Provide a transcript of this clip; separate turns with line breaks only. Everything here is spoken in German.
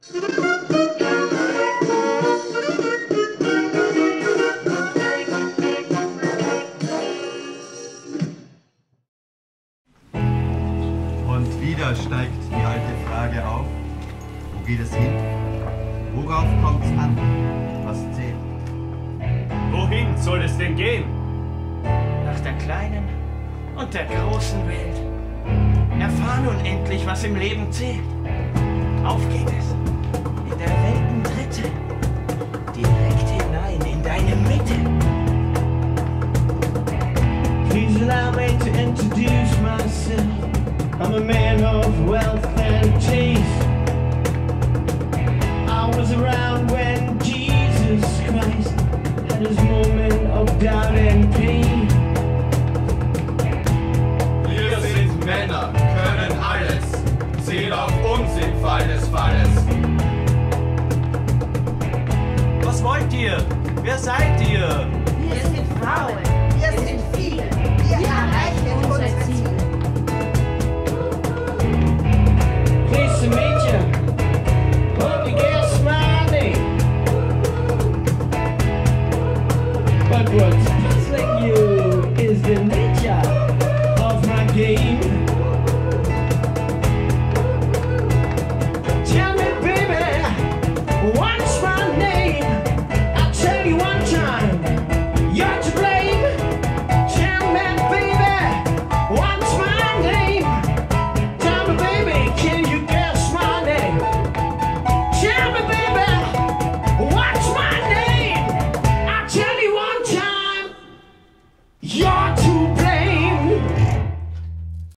Und wieder steigt die alte Frage auf, wo geht es hin? Worauf kommt's an? Was zählt?
Wohin soll es denn gehen?
Nach der kleinen und der großen Welt. Erfahr nun endlich, was im Leben zählt. Auf geht es, in der Weltendritte, direkt hinein in deine Mitte.
Please allow me to introduce myself. I'm a man of wealth and taste. I was around when Jesus Christ had his moment of doubt and pain.
Wir sind Männer, können alles. Zähl auf uns im Fall des Falles.
Was wollt ihr? Wer seid ihr?
Wir sind Frauen.